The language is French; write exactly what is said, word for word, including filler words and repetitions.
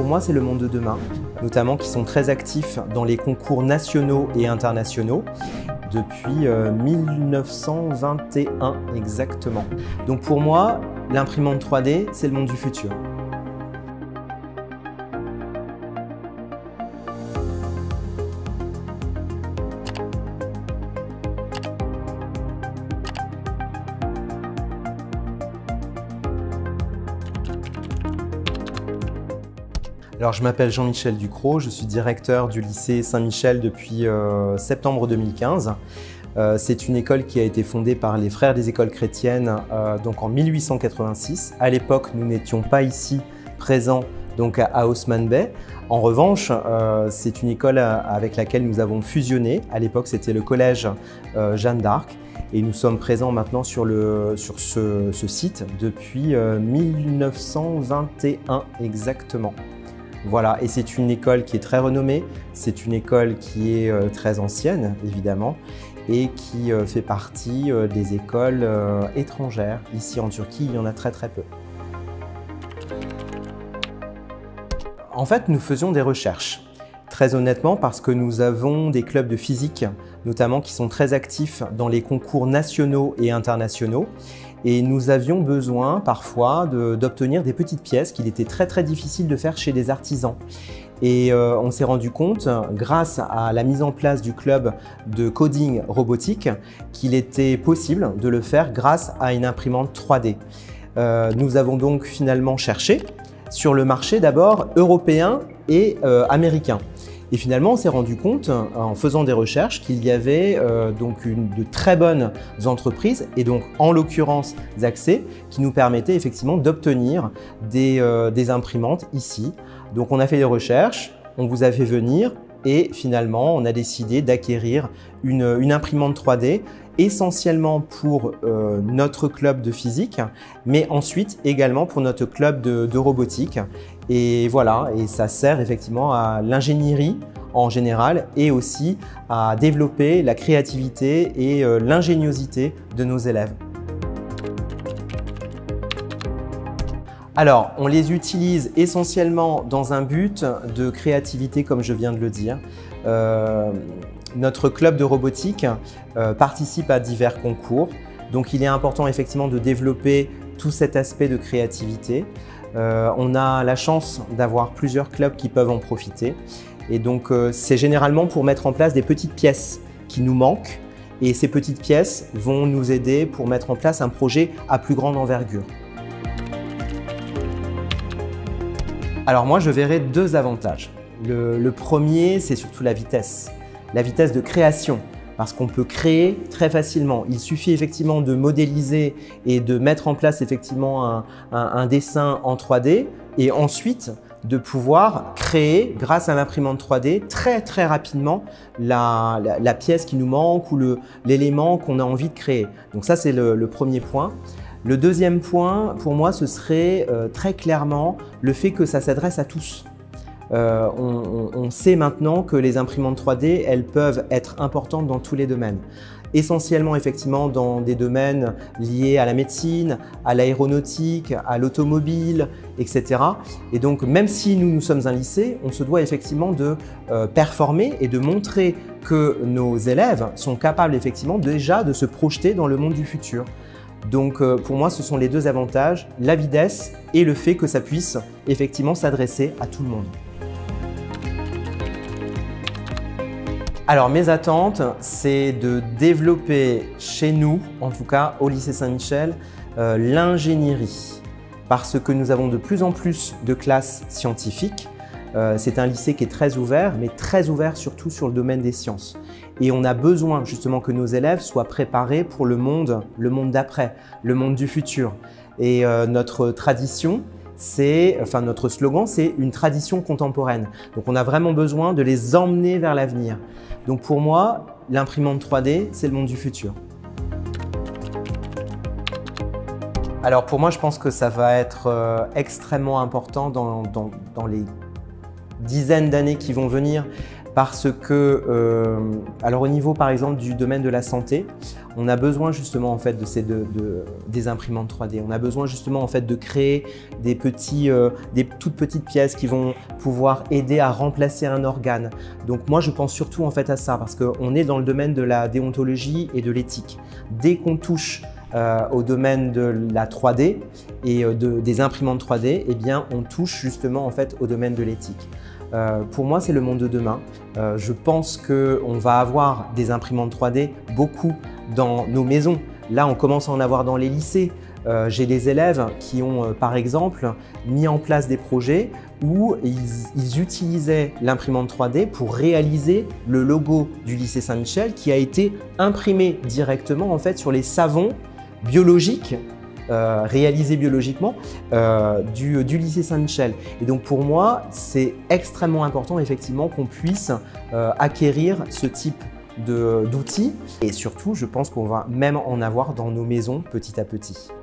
pour moi, c'est le monde de demain, notamment qui sont très actifs dans les concours nationaux et internationaux depuis euh, mille neuf cent vingt et un exactement. Donc pour moi, l'imprimante trois D, c'est le monde du futur. Alors, je m'appelle Jean-Michel Ducrot, je suis directeur du lycée Saint Michel depuis euh, septembre deux mille quinze. Euh, c'est une école qui a été fondée par les frères des écoles chrétiennes euh, donc en mille huit cent quatre-vingt-six. À l'époque, nous n'étions pas ici présents donc à Haussmann Bay. En revanche, euh, c'est une école avec laquelle nous avons fusionné. À l'époque, c'était le collège euh, Jeanne d'Arc. Et nous sommes présents maintenant sur, le, sur ce, ce site depuis euh, mille neuf cent vingt et un exactement. Voilà, et c'est une école qui est très renommée, c'est une école qui est euh, très ancienne, évidemment, et qui euh, fait partie euh, des écoles euh, étrangères. Ici en Turquie, il y en a très très peu. En fait, nous faisions des recherches, très honnêtement, parce que nous avons des clubs de physique, notamment qui sont très actifs dans les concours nationaux et internationaux. Et nous avions besoin parfois d'obtenir des petites pièces qu'il était très très difficile de faire chez des artisans. Et euh, on s'est rendu compte, grâce à la mise en place du club de coding robotique, qu'il était possible de le faire grâce à une imprimante trois D. Euh, nous avons donc finalement cherché sur le marché d'abord européen et euh, américain. Et finalement, on s'est rendu compte, en faisant des recherches, qu'il y avait euh, donc une, de très bonnes entreprises, et donc en l'occurrence Zaxe, qui nous permettaient effectivement d'obtenir des, euh, des imprimantes ici. Donc on a fait des recherches, on vous a fait venir, et finalement on a décidé d'acquérir une, une imprimante trois D, essentiellement pour euh, notre club de physique, mais ensuite également pour notre club de, de robotique. Et voilà, et ça sert effectivement à l'ingénierie en général et aussi à développer la créativité et euh, l'ingéniosité de nos élèves. Alors, on les utilise essentiellement dans un but de créativité, comme je viens de le dire. Euh, notre club de robotique euh, participe à divers concours, donc il est important effectivement de développer tout cet aspect de créativité. Euh, on a la chance d'avoir plusieurs clubs qui peuvent en profiter, et donc euh, c'est généralement pour mettre en place des petites pièces qui nous manquent, et ces petites pièces vont nous aider pour mettre en place un projet à plus grande envergure. Alors moi, je verrais deux avantages. Le, le premier, c'est surtout la vitesse, la vitesse de création, parce qu'on peut créer très facilement. Il suffit effectivement de modéliser et de mettre en place effectivement un, un, un dessin en trois D, et ensuite de pouvoir créer, grâce à l'imprimante trois D, très très rapidement la, la, la pièce qui nous manque ou l'élément qu'on a envie de créer. Donc ça, c'est le, le premier point. Le deuxième point, pour moi, ce serait euh, très clairement le fait que ça s'adresse à tous. Euh, on, on sait maintenant que les imprimantes trois D, elles peuvent être importantes dans tous les domaines. Essentiellement, effectivement, dans des domaines liés à la médecine, à l'aéronautique, à l'automobile, et cetera. Et donc, même si nous, nous sommes un lycée, on se doit effectivement de euh, performer et de montrer que nos élèves sont capables effectivement déjà de se projeter dans le monde du futur. Donc euh, pour moi, ce sont les deux avantages, la vitesse et le fait que ça puisse effectivement s'adresser à tout le monde. Alors mes attentes, c'est de développer chez nous, en tout cas au lycée Saint-Michel, euh, l'ingénierie, parce que nous avons de plus en plus de classes scientifiques. Euh, c'est un lycée qui est très ouvert, mais très ouvert surtout sur le domaine des sciences. Et on a besoin justement que nos élèves soient préparés pour le monde, le monde d'après, le monde du futur. Et euh, notre tradition, c'est, enfin notre slogan, c'est une tradition contemporaine. Donc on a vraiment besoin de les emmener vers l'avenir. Donc pour moi, l'imprimante trois D, c'est le monde du futur. Alors pour moi, je pense que ça va être euh, extrêmement important dans, dans, dans les dizaines d'années qui vont venir parce que, euh, alors au niveau par exemple du domaine de la santé, on a besoin justement en fait de ces de, de, des imprimantes trois D. On a besoin justement en fait de créer des petits, euh, des toutes petites pièces qui vont pouvoir aider à remplacer un organe. Donc moi je pense surtout en fait à ça parce qu'on est dans le domaine de la déontologie et de l'éthique. Dès qu'on touche Euh, au domaine de la trois D et euh, de, des imprimantes trois D, eh bien, on touche justement en fait au domaine de l'éthique. Euh, pour moi, c'est le monde de demain. Euh, je pense qu'on va avoir des imprimantes trois D beaucoup dans nos maisons. Là, on commence à en avoir dans les lycées. Euh, J'ai des élèves qui ont, euh, par exemple, mis en place des projets où ils, ils utilisaient l'imprimante trois D pour réaliser le logo du lycée Saint-Michel qui a été imprimé directement en fait sur les savons biologiques, euh, réalisés biologiquement euh, du, du lycée Saint-Michel. Et donc pour moi, c'est extrêmement important effectivement qu'on puisse euh, acquérir ce type d'outils. Et surtout, je pense qu'on va même en avoir dans nos maisons petit à petit.